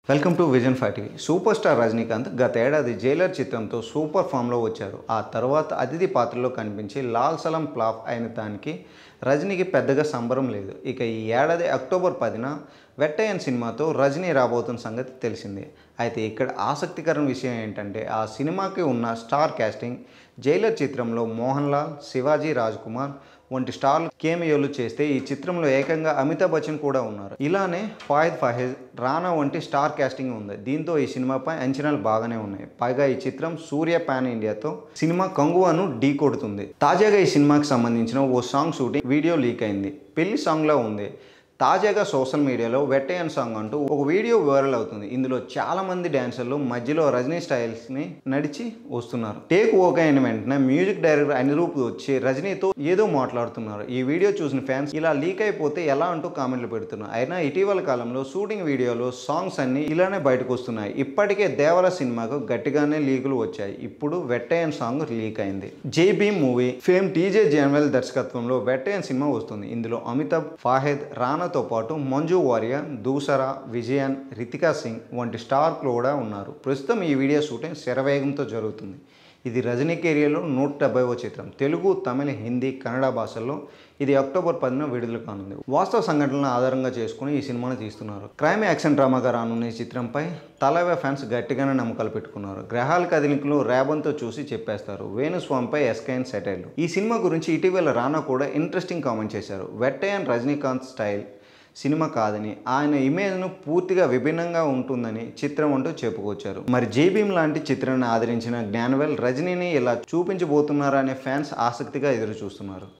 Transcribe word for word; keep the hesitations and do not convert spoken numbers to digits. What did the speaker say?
Welcome to vision five TV. Super star Rajinikanth గత ఏడాది Jailer చిత్రంతో సూపర్ ఫామ్లో వచ్చారు. ఆ తర్వాత అతిథి పాత్రలో కనిపించి లాల్ సలం ఫ్లాప్ అయిన దానికి రజనీకి పెద్దగా సంబరం లేదు. ఇక ఈ ఏడాది అక్టోబర్ పదిన వెట్టయన్ సినిమాతో రజనీ రాబోతున్న సంగతి తెలిసిందే. అయితే ఇక్కడ ఆసక్తికర విషయం ఏంటంటే ఆ సినిమాకి ఉన్న స్టార్ కాస్టింగ్. జైలర్ చిత్రంలో మోహన్ లాల్, శివాజీ రాజ్ కుమార్ వంటి స్టార్లు కేమియోలు చేస్తే ఈ చిత్రంలో ఏకంగా అమితాబ్ బచ్చన్ కూడా ఉన్నారు. ఇలానే ఫాయిద్ ఫాహెజ్, రానా వంటి స్టార్ కాస్టింగ్ ఉంది. దీంతో ఈ సినిమాపై అంచనాలు బాగానే ఉన్నాయి. పైగా ఈ చిత్రం సూర్య పాన్ ఇండియాతో సినిమా కంగువాను ఢీ కొడుతుంది. తాజాగా ఈ సినిమాకి సంబంధించిన ఓ సాంగ్ షూటింగ్ వీడియో లీక్ అయింది. పెళ్లి సాంగ్లా ఉంది. తాజాగా సోషల్ మీడియాలో వెట్టయన్ సాంగ్ అంటూ ఒక వీడియో వైరల్ అవుతుంది. ఇందులో చాలా మంది డాన్సర్లు మధ్యలో రజనీ స్టైల్స్ని నడిచి వస్తున్నారు. టేక్ ఓకే అయిన వెంటనే మ్యూజిక్ డైరెక్టర్ అనిరూప్ వచ్చి రజనీతో ఏదో మాట్లాడుతున్నారు. ఈ వీడియో చూసిన ఫ్యాన్స్ ఇలా లీక్ అయిపోతే ఎలా అంటూ కామెంట్లు పెడుతున్నారు. అయినా ఇటీవల కాలంలో షూటింగ్ వీడియోలో సాంగ్స్ అన్ని ఇలానే బయటకు వస్తున్నాయి. ఇప్పటికే దేవర సినిమాకు గట్టిగానే లీకులు వచ్చాయి. ఇప్పుడు వెట్టయన్ సాంగ్ లీక్ అయింది. Jai Bhim movie fame TJ Gnanavel దర్శకత్వంలో వెట్టయన్ సినిమా వస్తుంది. ఇందులో అమితాబ్, ఫాహెద్, రానా తో పాటు మంజు వారియర్, దూసరా, విజయన్, రితికా సింగ్ వంటి స్టార్లు కూడా ఉన్నారు. ప్రస్తుతం ఈ వీడియో షూటింగ్ శరవేగంతో జరుగుతుంది. ఇది రజనీ కెరియర్లో నూట డెబ్బైవ చిత్రం. తెలుగు, తమిళ, హిందీ, కన్నడ భాషల్లో ఇది అక్టోబర్ పదిన విడుదల కానుంది. వాస్తవ సంఘటనలను ఆధారంగా చేసుకుని ఈ సినిమాను తీస్తున్నారు. క్రైమ్ యాక్షన్ డ్రామాగా రానున్న ఈ చిత్రంపై తలైవా ఫ్యాన్స్ గట్టిగానే నమ్మకాలు పెట్టుకున్నారు. గ్రహాల కదలికలు రేబంతో చూసి చెప్పేస్తారు. వేణుస్వామిపై ఎస్కైన్ సెటైర్లు. ఈ సినిమా గురించి ఇటీవల రానా కూడా ఇంట్రెస్టింగ్ కామెంట్ చేశారు. వెట్టయన్ రజనీకాంత్ స్టైల్ సినిమా కాదని, ఆయన ఇమేజ్ను పూర్తిగా విభిన్నంగా ఉంటుందని చిత్రం అంటూ చెప్పుకొచ్చారు. మరి జై భీమ్ లాంటి చిత్రాన్ని ఆదరించిన జ్ఞానవేల్ రజనీని ఇలా చూపించబోతున్నారా అనే ఫ్యాన్స్ ఆసక్తిగా ఎదురు చూస్తున్నారు.